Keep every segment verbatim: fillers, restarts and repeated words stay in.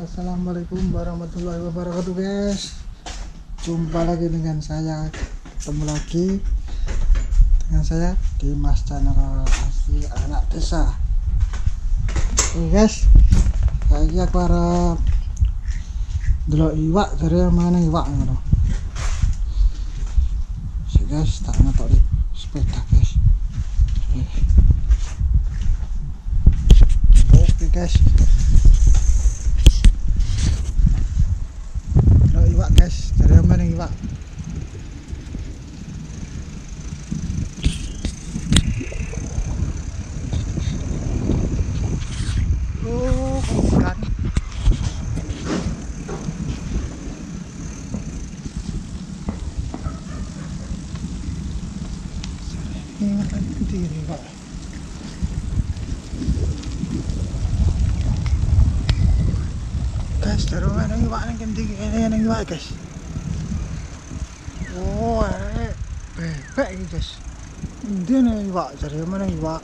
Assalamualaikum warahmatullahi wabarakatuh guys. Jumpa lagi dengan saya, ketemu lagi dengan saya di Mas Channel Asli Anak Desa. Oke guys, saya aku harap delok iwak dari mana iwak ngono. Si guys, tak ngetok di sepeda guys. Oke guys, iwak guys, dari mana iwak? Oh, ikan. Ini kan gede iwak. Guys, dari mana iwak ini kan tinggi ini yang iwak guys. Oh, eh, bebek ini guys. Ini nih iwak, dari mana iwak?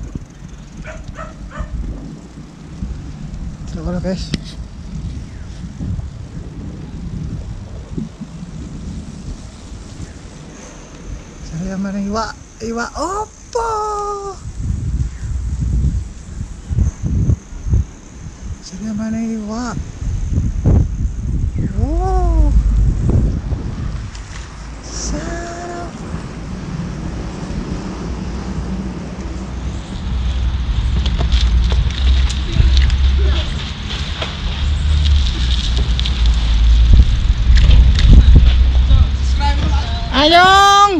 Coba guys. Dari mana iwak? Iwak apa? Dari mana iwak? Oh, sarap. Ayong.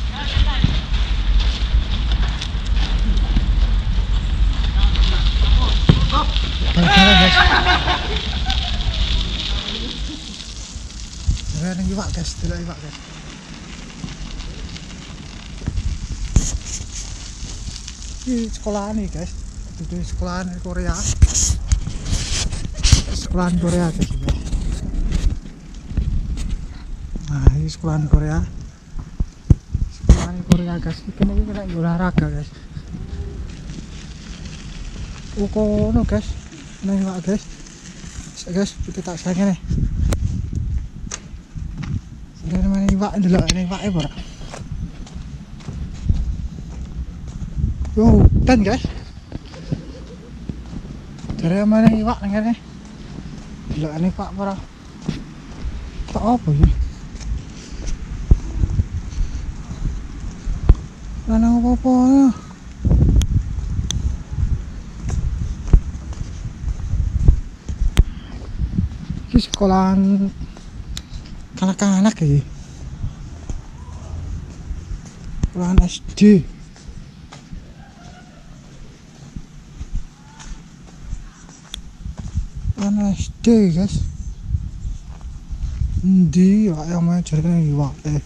Ada iwak guys, tidak iwak guys. Ini sekolahan nih guys, itu sekolahan Korea, sekolahan Korea guys. Nah ini sekolahan Korea, sekolahan Korea guys. Ini ini kena olahraga guys. Uko no guys, nah iwak guys, guys kita tak sayang nih. Dari mana iwak dulu, ini iwak apa? Yo, hutan guys. Dari mana iwak nih? Dulu ini iwak apa? Tak apa sih? Mana apa-apa? Ini sekolahan anak-anak ya, sekolahan S D, sekolahan S D guys. Di iwak yang mau cari iwak eh.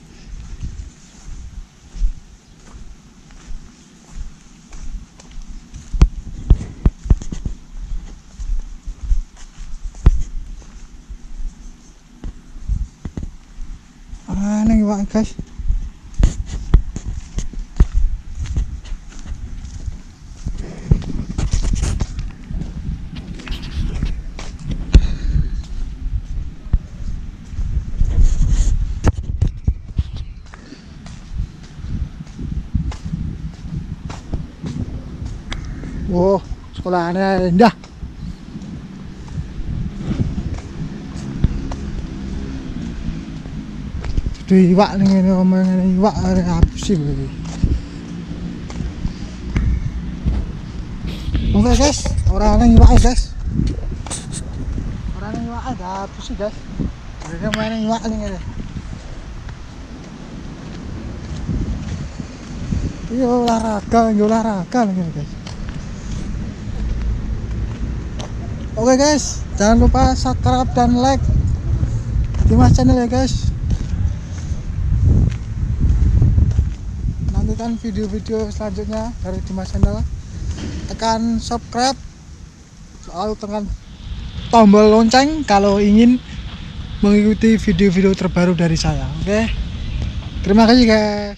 Mana iwak guys? Wow, sekolahannya indah. Iwak nih, ini ngomongin iwak ada apa sih begini? Oke guys, orang-orang iwak guys, orang iwak ada apa sih guys? Mereka main iwak nih guys. Iya olahraga, olahraga nih guys. Oke guys, jangan lupa subscribe dan like di Mas Channel ya guys. Nantikan video-video selanjutnya dari Dimas Channel. Tekan subscribe, lalu tekan tombol lonceng kalau ingin mengikuti video-video terbaru dari saya. Oke, terima kasih guys.